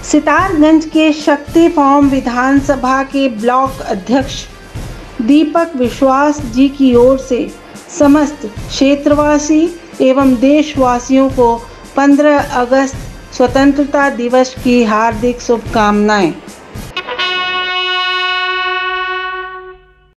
सितारगंज के शक्ति फार्म विधानसभा के ब्लॉक अध्यक्ष दीपक विश्वास जी की ओर से समस्त क्षेत्रवासी एवं देशवासियों को 15 अगस्त स्वतंत्रता दिवस की हार्दिक शुभकामनाएं।